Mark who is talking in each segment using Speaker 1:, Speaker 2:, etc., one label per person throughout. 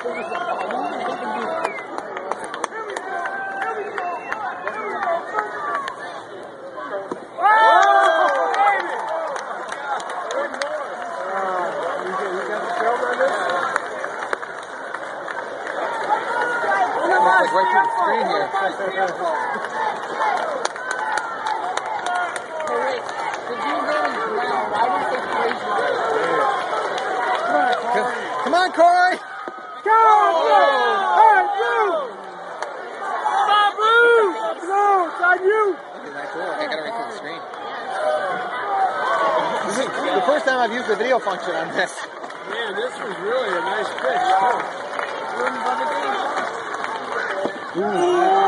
Speaker 1: Right through the screen here. Come on, Corey!
Speaker 2: Go! Alright, Blue! Stop, Blue! No, it's on you!
Speaker 1: Isn't that cool? I got it right through the screen. This is the first time I've used the video function on this.
Speaker 2: Man, this was really a nice pitch, too.
Speaker 1: Ooh.
Speaker 2: Oh!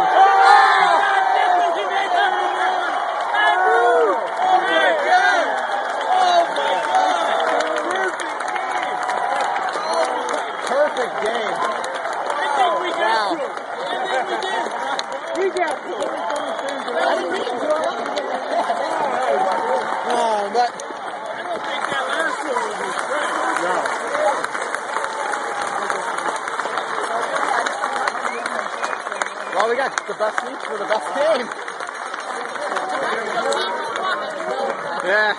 Speaker 1: Perfect game. Wow.
Speaker 2: We got to.
Speaker 1: Oh, but
Speaker 2: I don't think that last one was a stretch. No.
Speaker 1: Well, we got the best seats for the best game. Yeah.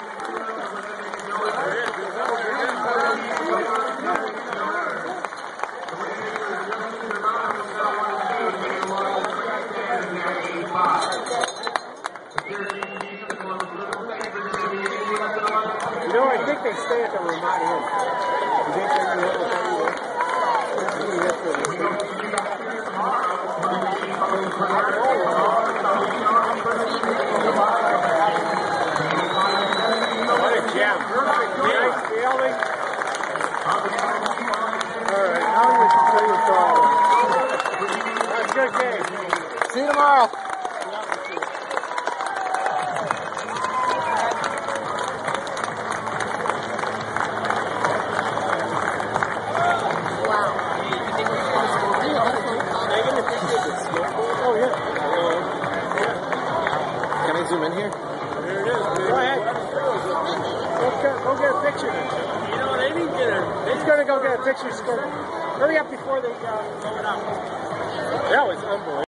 Speaker 2: You know, I think they stay at the Ramada Inn. You think they're going to have what a jam. Nice fielding. Alright, now we can play with all. That's a good game.
Speaker 1: See you tomorrow.
Speaker 2: Oh, yeah.
Speaker 1: Can I zoom in here?
Speaker 2: There it is. Go ahead. Go get a picture. You know what? They didn't get it. He's going to go get a picture. Hurry up before they blow it up. That was unbelievable.